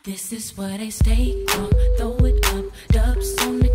This is what I stay on. Throw it up, dubs on the